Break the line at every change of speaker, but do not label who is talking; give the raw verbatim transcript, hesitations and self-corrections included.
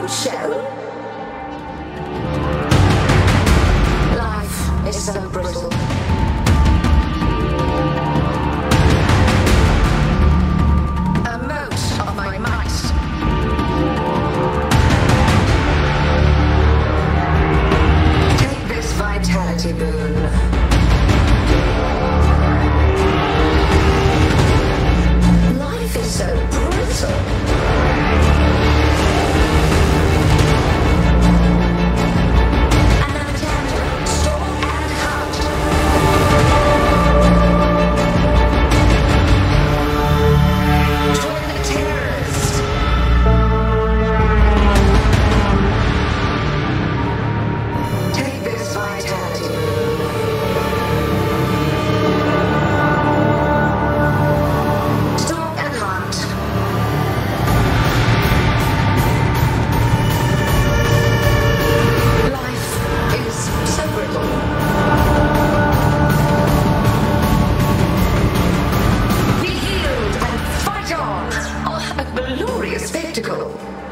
crude shell. Life is so brittle. A mote of my might. Take this vitality boon. Life is so brittle. Spectacle.